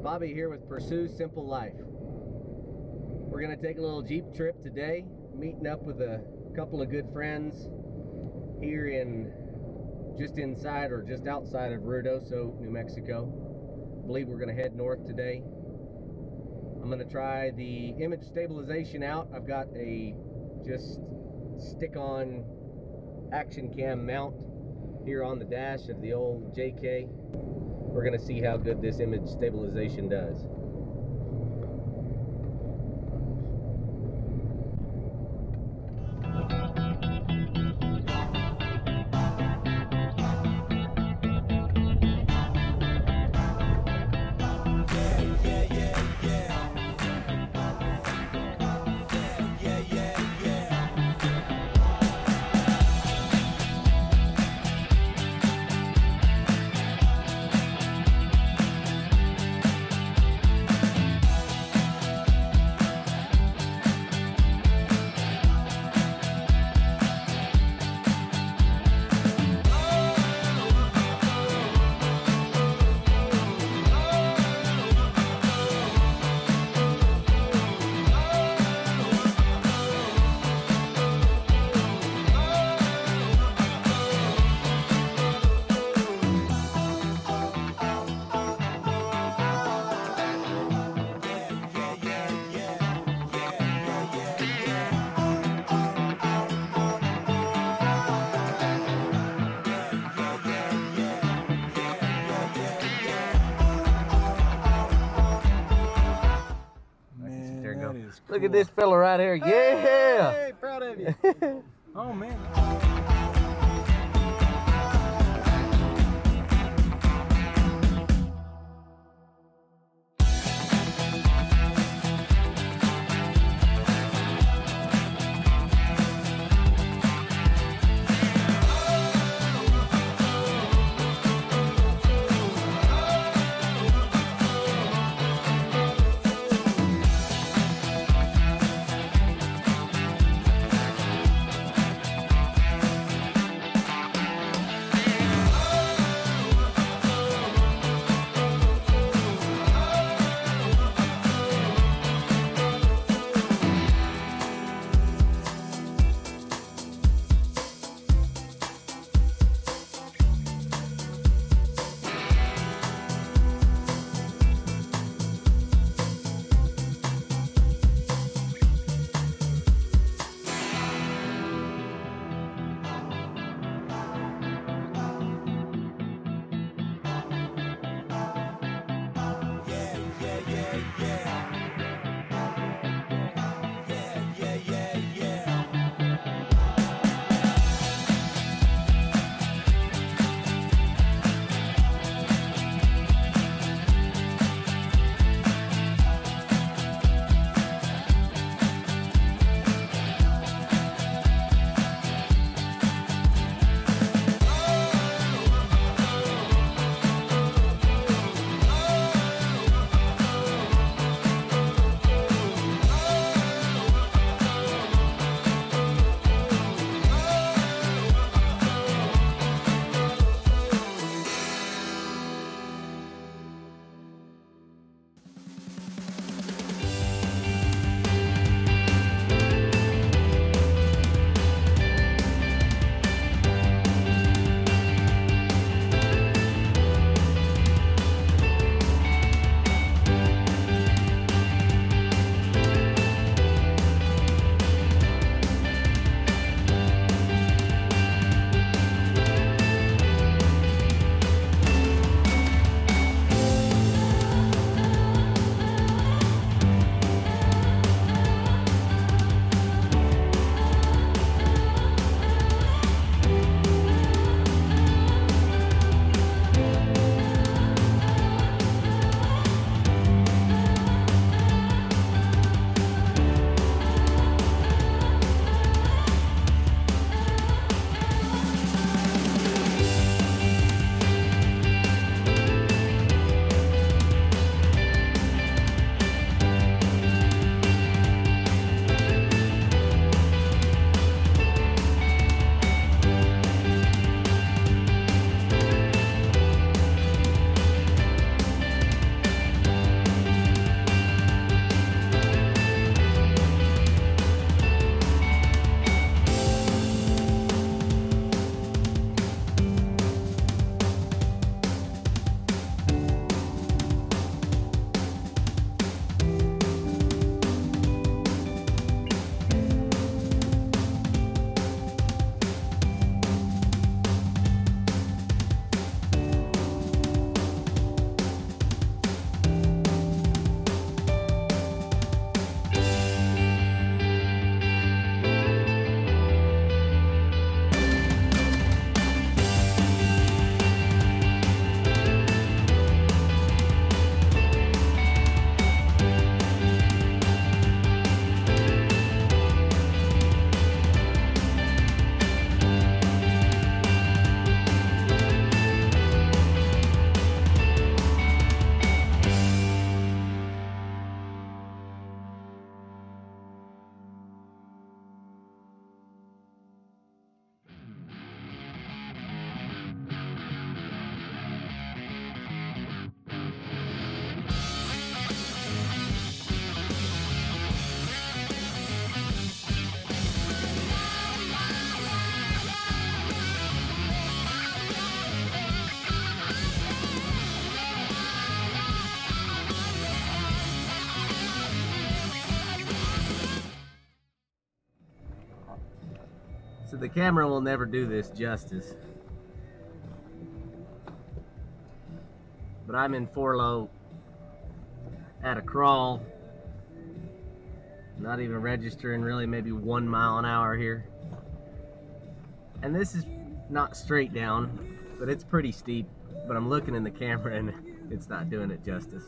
Bobby here with Pursue Simple Life. We're going to take a little Jeep trip today, meeting up with a couple of good friends here in just inside or just outside of Ruidoso, New Mexico. I believe we're going to head north today. I'm going to try the image stabilization out. I've got a just stick-on action cam mount here on the dash of the old JK. We're going to see how good this image stabilization does. Look at this fella right here. Yeah! Hey, proud of you. Oh, man. So the camera will never do this justice. But I'm in 4-low at a crawl. Not even registering really, maybe 1 mile an hour here. And this is not straight down, but it's pretty steep. But I'm looking in the camera and it's not doing it justice.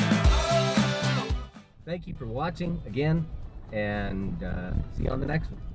Thank you for watching again, and see you on the next one.